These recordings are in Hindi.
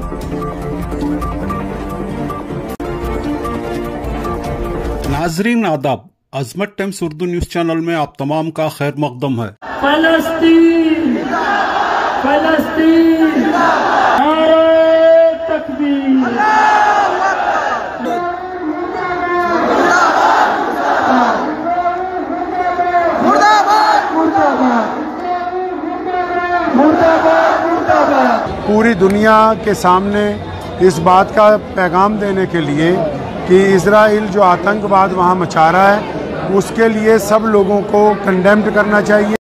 नाजरीन आदाब, Azmat Times Urdu news channel में आप तमाम का खैर मकदम है। फलस्तीन फलस्तीन नारे तकबीर। पूरी दुनिया के सामने इस बात का पैगाम देने के लिए कि इजराइल जो आतंकवाद वहाँ मचा रहा है उसके लिए सब लोगों को कंडेम्ड करना चाहिए।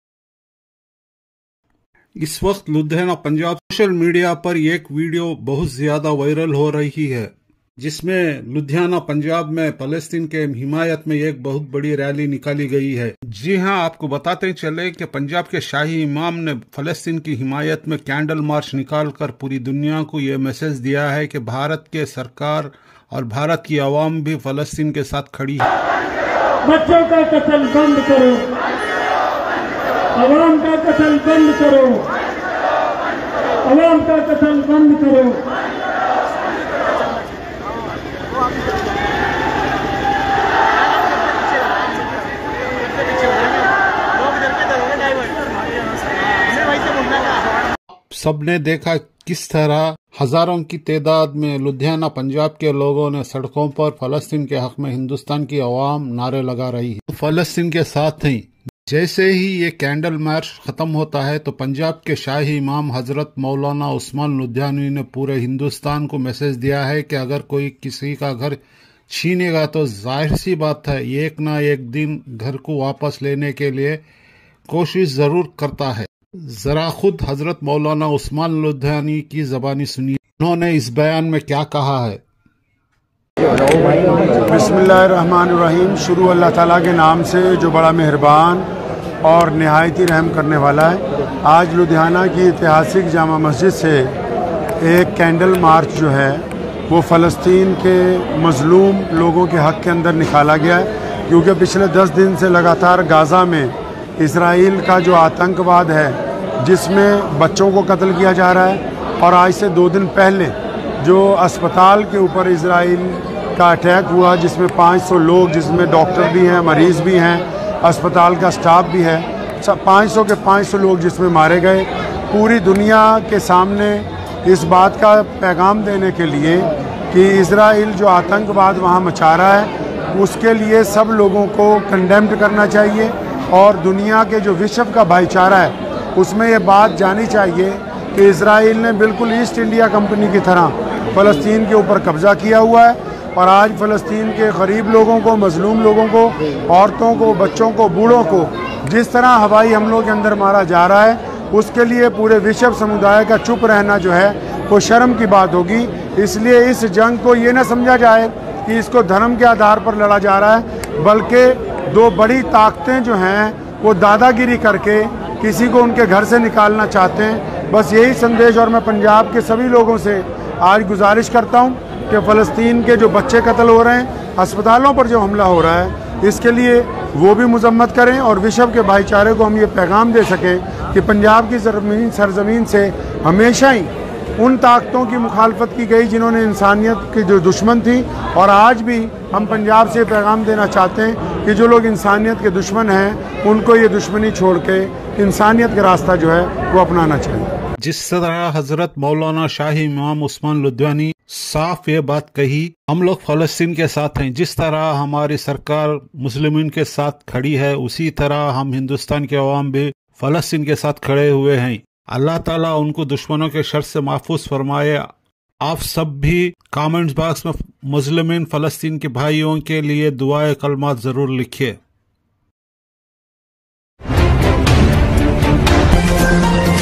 इस वक्त लुधियाना पंजाब सोशल मीडिया पर एक वीडियो बहुत ज्यादा वायरल हो रही है, जिसमें लुधियाना पंजाब में फलस्तीन के हिमायत में एक बहुत बड़ी रैली निकाली गई है। जी हां, आपको बताते चले कि पंजाब के शाही इमाम ने फलस्तीन की हिमायत में कैंडल मार्च निकालकर पूरी दुनिया को ये मैसेज दिया है कि भारत के सरकार और भारत की आवाम भी फलस्तीन के साथ खड़ी है। बच्चों का कत्ल बंद करो, आवाम का कत्ल बंद करो, आवाम का कत्ल बंद करो। सबने देखा किस तरह हजारों की तादाद में लुधियाना पंजाब के लोगों ने सड़कों पर फलस्तीन के हक में हिंदुस्तान की आवाम नारे लगा रही है, फलस्तीन के साथ ही। जैसे ही ये कैंडल मार्च खत्म होता है तो पंजाब के शाही इमाम हजरत मौलाना उस्मान लुधियानवी ने पूरे हिंदुस्तान को मैसेज दिया है कि अगर कोई किसी का घर छीनेगा तो जाहिर सी बात है एक ना एक दिन घर को वापस लेने के लिए कोशिश जरूर करता है। जरा खुद हजरत मौलाना उस्मान लुधियानवी की जबानी सुनिए, उन्होंने इस बयान में क्या कहा है। बिस्मिल्लाहिर्रहमानिर्रहीम। शुरू अल्लाह ताला के नाम से जो बड़ा मेहरबान और निहायती रहम करने वाला है। आज लुधियाना की ऐतिहासिक जामा मस्जिद से एक कैंडल मार्च जो है वो फ़लस्तीन के मज़लूम लोगों के हक़ के अंदर निकाला गया है, क्योंकि पिछले 10 दिन से लगातार गाज़ा में इसराइल का जो आतंकवाद है जिसमें बच्चों को कत्ल किया जा रहा है, और आज से 2 दिन पहले जो अस्पताल के ऊपर इसराइल का अटैक हुआ जिसमें 500 लोग, जिसमें डॉक्टर भी हैं, मरीज़ भी हैं, अस्पताल का स्टाफ भी है, 500 के 500 लोग जिसमें मारे गए। पूरी दुनिया के सामने इस बात का पैगाम देने के लिए कि इजराइल जो आतंकवाद वहाँ मचा रहा है उसके लिए सब लोगों को कंडेम्ड करना चाहिए, और दुनिया के जो विश्व का भाईचारा है उसमें ये बात जानी चाहिए कि इजराइल ने बिल्कुल ईस्ट इंडिया कंपनी की तरह फ़लस्तीन के ऊपर कब्ज़ा किया हुआ है, और आज फ़लस्तीन के गरीब लोगों को, मज़लूम लोगों को, औरतों को, बच्चों को, बूढ़ों को जिस तरह हवाई हमलों के अंदर मारा जा रहा है उसके लिए पूरे विश्व समुदाय का चुप रहना जो है वो शर्म की बात होगी। इसलिए इस जंग को ये ना समझा जाए कि इसको धर्म के आधार पर लड़ा जा रहा है, बल्कि 2 बड़ी ताकतें जो हैं वो दादागिरी करके किसी को उनके घर से निकालना चाहते हैं। बस यही संदेश, और मैं पंजाब के सभी लोगों से आज गुजारिश करता हूं कि फ़लस्तीन के जो बच्चे कत्ल हो रहे हैं, अस्पतालों पर जो हमला हो रहा है, इसके लिए वो भी मजम्मत करें, और विश्व के भाईचारे को हम ये पैगाम दे सकें कि पंजाब की सरजमीन से हमेशा ही उन ताकतों की मुखालफत की गई जिन्होंने इंसानियत की जो दुश्मन थी, और आज भी हम पंजाब से पैगाम देना चाहते हैं कि जो लोग इंसानियत के दुश्मन हैं उनको ये दुश्मनी छोड़ के इंसानियत का रास्ता जो है वो अपनाना चाहिए। जिस तरह हजरत मौलाना शाही इमाम उस्मान लुधियानवी साफ ये बात कही, हम लोग फलस्तीन के साथ हैं, जिस तरह हमारी सरकार मुस्लिमीन के साथ खड़ी है उसी तरह हम हिंदुस्तान के अवाम भी फलस्तीन के साथ खड़े हुए हैं। अल्लाह ताला उनको दुश्मनों के शर से महफूज फरमाए। आप सब भी कमेंट्स बॉक्स में मुस्लिमीन फलस्तीन के भाइयों के लिए दुआए कलमात जरूर लिखिए।